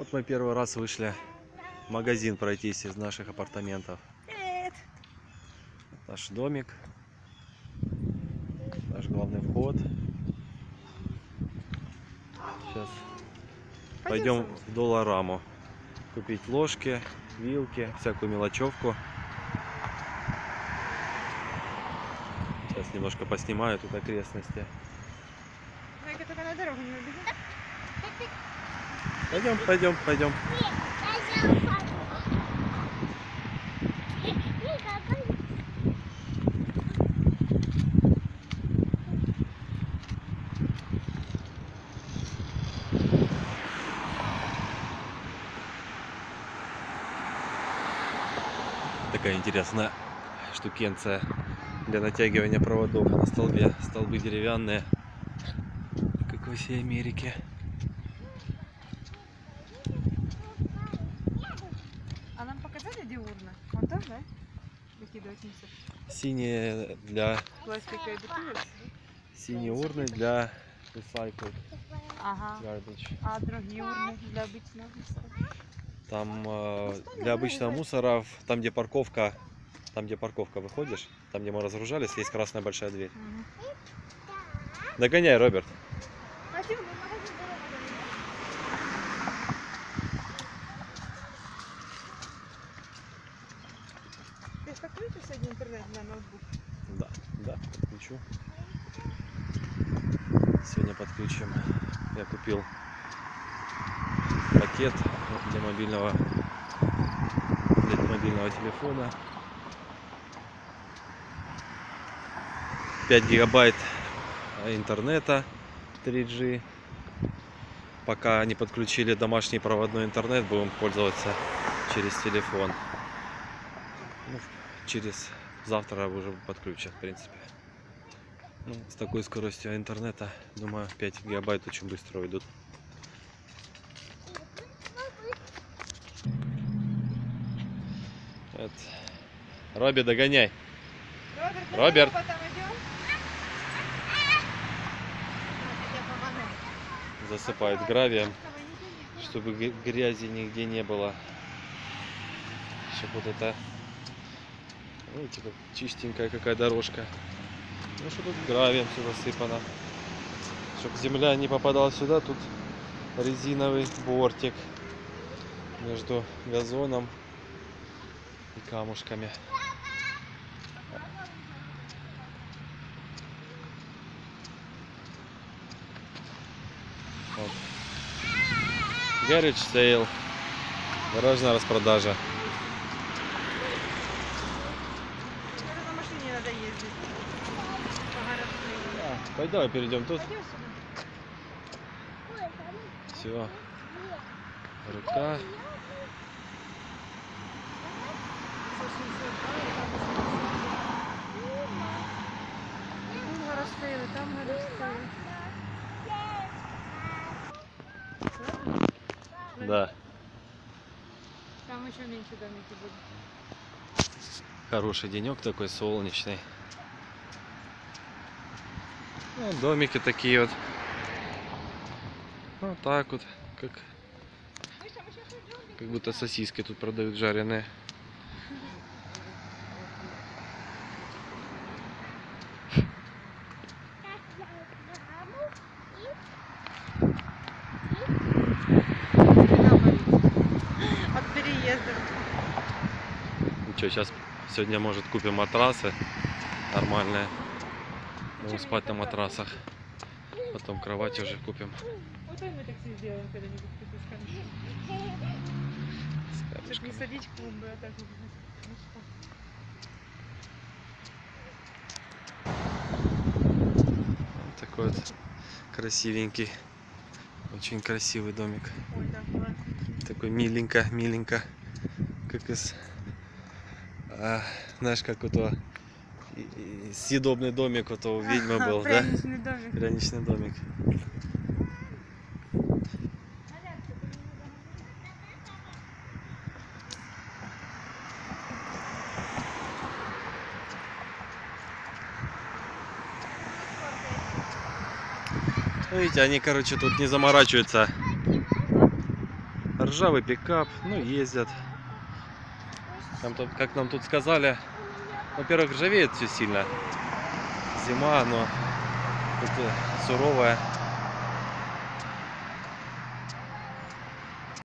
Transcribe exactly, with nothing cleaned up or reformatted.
Вот мы первый раз вышли в магазин пройтись из наших апартаментов. Привет. Наш домик, наш главный вход. Сейчас пойдем в Доллараму купить ложки, вилки, всякую мелочевку. Сейчас немножко поснимаю тут окрестности. Только на дорогу не убегу. Пойдем, пойдем, пойдем. Такая интересная штукенция для натягивания проводов на столбе. Столбы деревянные, как во всей Америке. А нам показали, где урна? Вот там, да? Выкидывать мусор. Синие для Пластиковые бутылки. синие урны для recycled Ага. garbage. А другие урны для обычного мусора? Там э, для обычного мусора, там где парковка, там где парковка выходишь, там где мы разгружались, есть красная большая дверь. Угу. Догоняй, Роберт. Ты подключишь сегодня интернет на ноутбук? Да, да, подключу. Сегодня подключим. Я купил пакет для мобильного, для мобильного телефона. пять гигабайт интернета три джи. Пока не подключили домашний проводной интернет, будем пользоваться через телефон. Ну, через завтра уже подключат, в принципе. Ну, с такой скоростью интернета, думаю, пять гигабайт очень быстро уйдут. Вот. Робби, догоняй. Роберт, Роберт. потом идем? Засыпает гравием, чтобы грязи нигде не было. Чтобы вот это, видите, как чистенькая какая дорожка. Ну что тут гравием все засыпано. Чтобы земля не попадала сюда, тут резиновый бортик между газоном и камушками. Вот. Garage sale. Гаражная распродажа. На машине надо ездить. А, пойдем, перейдем тут. Пойдем сюда. Все. Рука. Там горостейлы, там горостейлы. Да. Там еще меньше домики будут. Хороший денек такой, солнечный. Ну, домики такие вот. Вот так вот, как, как будто сосиски тут продают жареные. От переездов. Ничего, сейчас сегодня, может, купим матрасы нормальные. Будем спать на матрасах. Потом кровать уже купим. Вот и мы такси сделаем когда-нибудь с камешком. С Чтобы не камешками. садить клумбы, а так вот. Вот такой вот красивенький, очень красивый домик. Ой, да, ладно. Такой миленько, миленько, как из, а, знаешь, как у того и- и съедобный домик у того ведьмы был, да? Пряничный домик. Пряничный домик. Видите, они, короче, тут не заморачиваются. Ржавый пикап, ну ездят. Там, тут- как нам тут сказали, во-первых, ржавеет все сильно. Зима, но тут э, суровая.